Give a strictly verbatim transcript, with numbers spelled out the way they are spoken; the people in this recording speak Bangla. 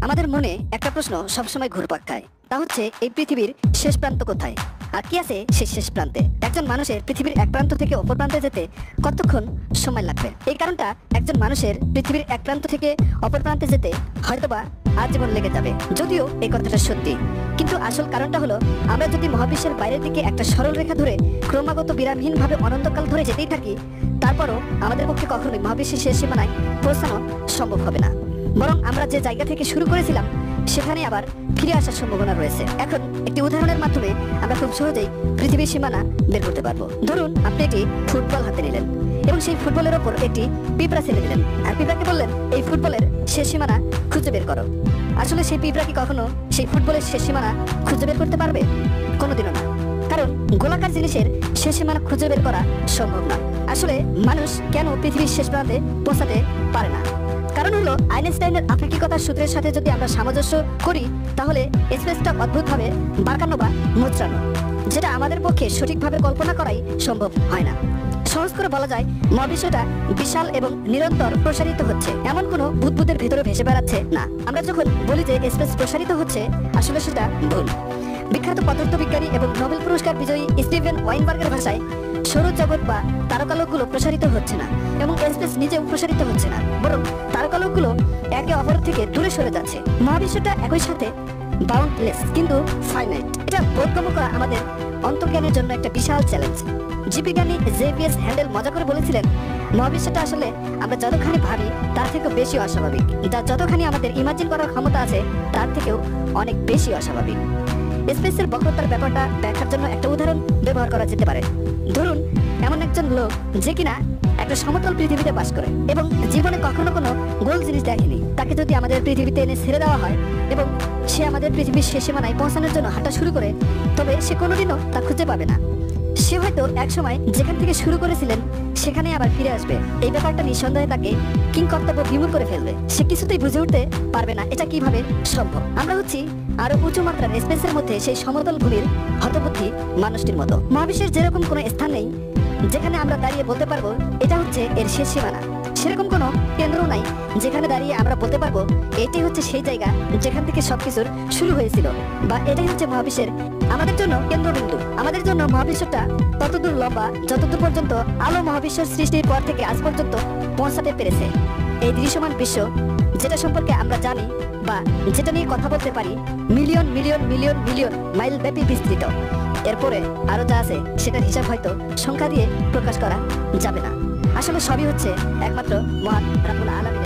আমাদের মনে একটা প্রশ্ন সবসময় ঘুরপাক খায়, তা হচ্ছে এই পৃথিবীর শেষ প্রান্ত কোথায় আর কি আছে সেই শেষ প্রান্তে। একজন মানুষের পৃথিবীর এক প্রান্ত থেকে অপর প্রান্তে যেতে কতক্ষণ সময় লাগবে? এই কারণটা একজন মানুষের পৃথিবীর এক প্রান্ত থেকে অপর প্রান্তে যেতে হয়তোবা আজীবন লেগে যাবে। যদিও এই কথাটা সত্যি, কিন্তু আসল কারণটা হলো আমরা যদি মহাবিশ্বের বাইরের দিকে একটা সরল রেখা ধরে ক্রমাগত বিরামহীনভাবে অনন্তকাল ধরে যেতেই থাকি, তারপরও আমাদের পক্ষে কখনোই মহাবিশ্বের শেষ সীমানায় পৌঁছানো সম্ভব হবে না। বরং আমরা যে জায়গা থেকে শুরু করেছিলাম সেখানে আবার ফিরে আসার সম্ভাবনা রয়েছে। এখন একটি উদাহরণের মাধ্যমে আমরা খুব সহজেই পৃথিবীর সীমানা বের করতে পারবো। ধরুন আপনি একটি ফুটবল হাতে নিলেন এবং সেই ফুটবলের ওপর একটি পিঁপড়া ছেড়ে দিলেন আর পিঁপড়াকে বললেন এই ফুটবলের শেষ সীমানা খুঁজে বের করো। আসলে সেই পিঁপড়া কি কখনো সেই ফুটবলের শেষ সীমানা খুঁজে বের করতে পারবে? কোনোদিনও না, কারণ গোলাকার জিনিসের শেষ সীমানা খুঁজে বের করা সম্ভব না। আসলে মানুষ কেন পৃথিবীর শেষ প্রান্তে পৌঁছাতে পারে না? কারণ হলো আইনস্টাইনের আপেক্ষিকতার সূত্রের সাথে যদি আমরা সামঞ্জস্য করি, তাহলে স্পেসটা অদ্ভুতভাবে বাঁকানো বা মোচড়ানো, যেটা আমাদের পক্ষে সঠিকভাবে কল্পনা করাই সম্ভব হয় না। সহজ করে বলা যায়, মহাবিশ্বটা বিশাল এবং নিরন্তর প্রসারিত হচ্ছে, এমন কোনো বুদবুদের ভেতরে ভেসে বেড়াচ্ছে না। আমরা যখন বলি যে স্পেস প্রসারিত হচ্ছে, আসলে সেটা ভুল। বিখ্যাত পদার্থবিজ্ঞানী এবং নোবেল পুরস্কার বিজয়ী স্টিভেন ওয়াইনবার্গের ভাষায় সৌরজগৎ বা তারকালোকগুলো প্রসারিত হচ্ছে না এবং স্পেস নিজেও প্রসারিত হচ্ছে না, বরং তারকালোকগুলো একে অপর থেকে দূরে সরে যাচ্ছে। মহাবিশ্বটা একই সাথে বাউন্ডলেস কিন্তু ফাইনাইট। এটা বোধগম্য করা আমাদের অন্তর্জ্ঞানের জন্য একটা বিশাল চ্যালেঞ্জ। জীববিজ্ঞানী জেভিয়ার হ্যান্ডেল মজা করে বলেছিলেন, মহাবিশ্বটা আসলে আমরা যতখানি ভাবি তার থেকেও বেশি অস্বাভাবিক, যা যতখানি আমাদের ইমাজিন করার ক্ষমতা আছে তার থেকেও অনেক বেশি অস্বাভাবিক। স্পেসের বক্রতার ব্যাপারটা দেখার জন্য একটা উদাহরণ ব্যবহার করা যেতে পারে। ধরুন এমন একজন লোক যে কিনা একটা সমতল পৃথিবীতে বাস করে এবং জীবনে কখনো কোনো গোল জিনিস দেখেনি, তাকে যদি আমাদের পৃথিবীতে এনে ছেড়ে দেওয়া হয় এবং সে আমাদের পৃথিবীর শেষ সীমানায় পৌঁছানোর জন্য হাঁটা শুরু করে, তবে সে কোনোদিনও তা খুঁজে পাবে না। সে হয়তো একসময় যেখান থেকে শুরু করেছিলেন সেখানে আবার ফিরে আসবে। এই ব্যাপারটা নিঃসন্দেহে তাকে কিংকর্তব্য বিমূঢ় করে ফেলবে। সে কিছুতেই বুঝে উঠতে পারবে না এটা কিভাবে সম্ভব। আমরা হচ্ছি আরো উঁচু মাত্রার স্পেসের মধ্যে সেই সমতল ভূমির হতবুদ্ধি মানুষটির মতো। মহাবিশ্বের যেরকম কোনো স্থান নেই যেখানে আমরা দাঁড়িয়ে বলতে পারবো এটা হচ্ছে এর শেষ সীমানা, সেরকম কোনো কেন্দ্রও নাই যেখানে দাঁড়িয়ে আমরা বলতে পারবো এটি হচ্ছে সেই জায়গা যেখান থেকে সবকিছুর শুরু হয়েছিল, বা এটাই হচ্ছে মহাবিশ্বের আমাদের জন্য কেন্দ্রবিন্দু। আমাদের জন্য মহাবিশ্বটা ততদূর লম্বা যতদূর পর্যন্ত আলো মহাবিশ্বের সৃষ্টির পর থেকে আজ পর্যন্ত পৌঁছাতে পেরেছে। এই দৃশ্যমান বিশ্ব যেটা সম্পর্কে আমরা জানি বা যেটা নিয়ে কথা বলতে পারি, million million million million mile ব্যাপী বিস্তৃত। এরপরে আরো যা আছে সেটার হিসাব হয়তো সংখ্যা দিয়ে প্রকাশ করা যাবে না। আসলে সবই হচ্ছে একমাত্র মহান রাব্বুল আলামিন